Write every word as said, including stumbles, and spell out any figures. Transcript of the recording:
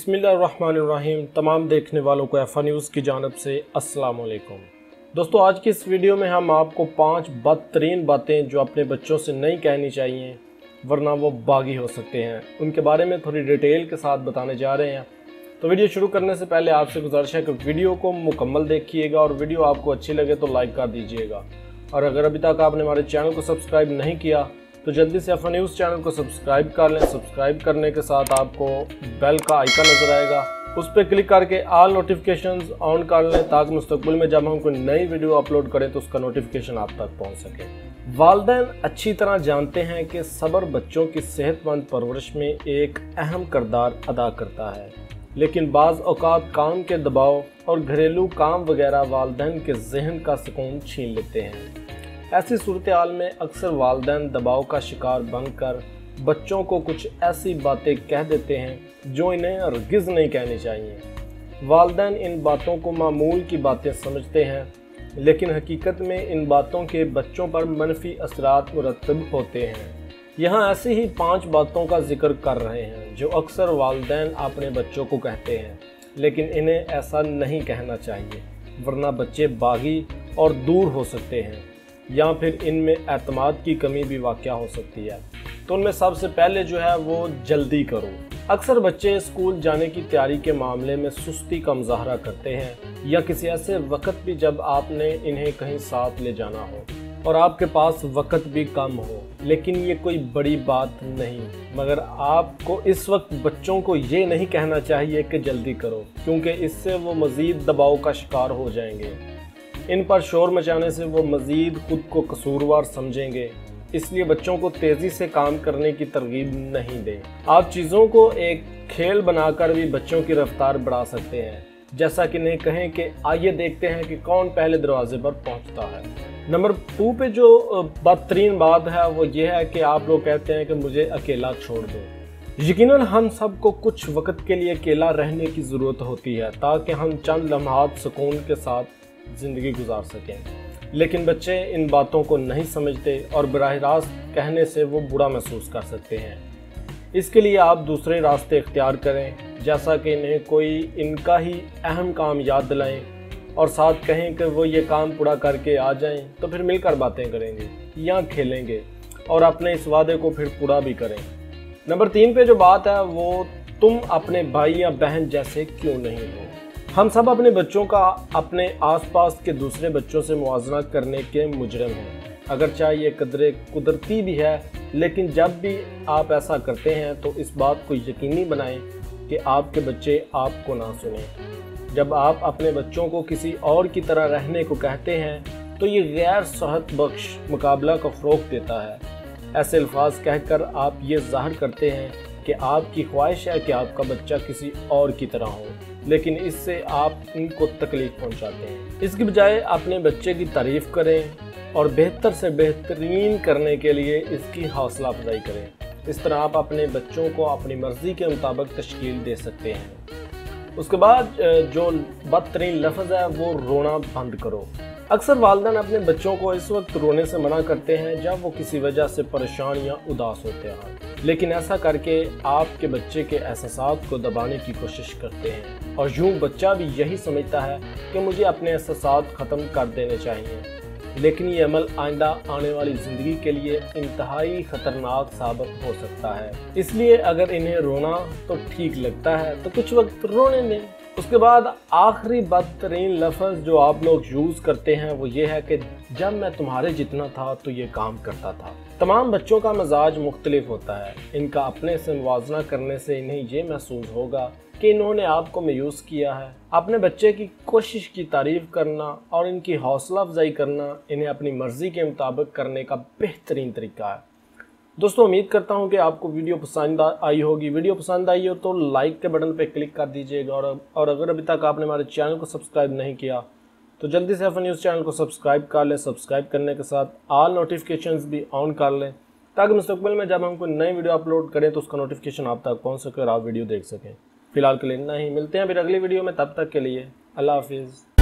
बिस्मिल्लाहिर्रहमानिर्रहीम। तमाम देखने वालों को AyFa न्यूज़ की जानिब से अस्सलाम वालेकुम। दोस्तों, आज की इस वीडियो में हम आपको पांच बदतरीन बातें जो अपने बच्चों से नहीं कहनी चाहिए वरना वो बागी हो सकते हैं, उनके बारे में थोड़ी डिटेल के साथ बताने जा रहे हैं। तो वीडियो शुरू करने से पहले आपसे गुजारिश है कि वीडियो को मुकम्मल देखिएगा और वीडियो आपको अच्छी लगे तो लाइक कर दीजिएगा। और अगर अभी तक आपने हमारे चैनल को सब्सक्राइब नहीं किया तो जल्दी से AyFa न्यूज़ चैनल को सब्सक्राइब कर लें। सब्सक्राइब करने के साथ आपको बेल का आइकन नज़र आएगा, उस पर क्लिक करके ऑल नोटिफिकेशंस ऑन कर लें ताकि मुस्तकबिल में जब हम कोई नई वीडियो अपलोड करें तो उसका नोटिफिकेशन आप तक पहुंच सके। वालिदैन अच्छी तरह जानते हैं कि सब्र बच्चों की सेहतमंद परवरिश में एक अहम किरदार अदा करता है, लेकिन बाज़ औक़ात काम के दबाव और घरेलू काम वगैरह वालिदैन के जहन का सुकून छीन लेते हैं। ऐसी सूरत हाल में अक्सर वालिदैन दबाव का शिकार बनकर बच्चों को कुछ ऐसी बातें कह देते हैं जो इन्हें हरगिज़ नहीं कहनी चाहिए। वालिदैन इन बातों को मामूल की बातें समझते हैं, लेकिन हकीकत में इन बातों के बच्चों पर मनफी असरात मुरतब होते हैं। यहाँ ऐसी ही पांच बातों का जिक्र कर रहे हैं जो अक्सर वालिदैन अपने बच्चों को कहते हैं, लेकिन इन्हें ऐसा नहीं कहना चाहिए वरना बच्चे बागी और दूर हो सकते हैं या फिर इनमें एतमाद की कमी भी वाक़या हो सकती है। तो उनमें सबसे पहले जो है वो जल्दी करो। अक्सर बच्चे स्कूल जाने की तैयारी के मामले में सुस्ती का मुजाहरा करते हैं या किसी ऐसे वक्त भी जब आपने इन्हें कहीं साथ ले जाना हो और आपके पास वक्त भी कम हो। लेकिन ये कोई बड़ी बात नहीं, मगर आपको इस वक्त बच्चों को ये नहीं कहना चाहिए कि जल्दी करो, क्योंकि इससे वो मज़ीद दबाव का शिकार हो जाएंगे। इन पर शोर मचाने से वो मज़ीद खुद को कसूरवार समझेंगे, इसलिए बच्चों को तेज़ी से काम करने की तरगीब नहीं दें। आप चीज़ों को एक खेल बनाकर भी बच्चों की रफ्तार बढ़ा सकते हैं, जैसा कि नहीं कहें कि आइए देखते हैं कि कौन पहले दरवाजे पर पहुंचता है। नंबर टू पे जो बदतरीन बात है वो ये है कि आप लोग कहते हैं कि मुझे अकेला छोड़ दो। यकीनन हम सबको कुछ वक्त के लिए अकेला रहने की ज़रूरत होती है ताकि हम चंद लम्हात सुकून के साथ ज़िंदगी गुजार सकें, लेकिन बच्चे इन बातों को नहीं समझते और बराह रास्त कहने से वो बुरा महसूस कर सकते हैं। इसके लिए आप दूसरे रास्ते इख्तियार करें, जैसा कि इन्हें कोई इनका ही अहम काम याद दिलाएं और साथ कहें कि वो ये काम पूरा करके आ जाएं, तो फिर मिलकर बातें करेंगे या खेलेंगे और अपने इस वादे को फिर पूरा भी करें। नंबर तीन पे जो बात है वो तुम अपने भाई या बहन जैसे क्यों नहीं हो। हम सब अपने बच्चों का अपने आसपास के दूसरे बच्चों से मुआवजा करने के मुजरिम हैं। अगर चाहे ये कदरे कुदरती भी है, लेकिन जब भी आप ऐसा करते हैं तो इस बात को यकीनी बनाएं कि आपके बच्चे आपको ना सुनें। जब आप अपने बच्चों को किसी और की तरह रहने को कहते हैं तो ये गैर सेहत बख्श मुकाबला को फ़रोग़ देता है। ऐसे अल्फाज कहकर आप ये ज़ाहिर करते हैं कि आपकी ख्वाहिश है कि आपका बच्चा किसी और की तरह हो, लेकिन इससे आप उनको तकलीफ पहुंचाते हैं। इसकी बजाय अपने बच्चे की तारीफ़ करें और बेहतर से बेहतरीन करने के लिए इसकी हौसला अफजाई करें। इस तरह आप अपने बच्चों को अपनी मर्ज़ी के मुताबिक तश्कील दे सकते हैं। उसके बाद जो बदतरीन लफ्ज़ है वो रोना बंद करो। अक्सर वालिदैन अपने बच्चों को इस वक्त रोने से मना करते हैं जब वो किसी वजह से परेशान या उदास होते हैं, लेकिन ऐसा करके आपके बच्चे के एहसासात को दबाने की कोशिश करते हैं और यूँ बच्चा भी यही समझता है कि मुझे अपने एहसासात ख़त्म कर देने चाहिए। लेकिन ये अमल आइंदा आने वाली ज़िंदगी के लिए इंतहाई ख़तरनाक साबित हो सकता है। इसलिए अगर इन्हें रोना तो ठीक लगता है तो कुछ वक्त रोने दें। उसके बाद आखिरी बदतरीन लफ्ज़ जो आप लोग यूज़ करते हैं वो ये है कि जब मैं तुम्हारे जितना था तो ये काम करता था। तमाम बच्चों का मिजाज मुख्तलिफ होता है। इनका अपने से मुवाजना करने से इन्हें ये महसूस होगा कि इन्होंने आपको मायूस किया है। अपने बच्चे की कोशिश की तारीफ़ करना और इनकी हौसला अफजाई करना इन्हें अपनी मर्ज़ी के मुताबिक करने का बेहतरीन तरीका है। दोस्तों, उम्मीद करता हूं कि आपको वीडियो पसंद आई होगी। वीडियो पसंद आई हो तो लाइक के बटन पर क्लिक कर दीजिएगा और और अगर अभी तक आपने हमारे चैनल को सब्सक्राइब नहीं किया तो जल्दी से AyFa न्यूज़ चैनल को सब्सक्राइब कर लें। सब्सक्राइब करने के साथ ऑल नोटिफिकेशंस भी ऑन कर लें ताकि मुस्तकबिल में जब हम कोई नई वीडियो अपलोड करें तो उसका नोटिफिकेशन आप तक पहुँच सके और आप वीडियो देख सकें। फिलहाल के लिए इतना ही, मिलते हैं फिर अगली वीडियो में। तब तक के लिए अल्लाह हाफिज़।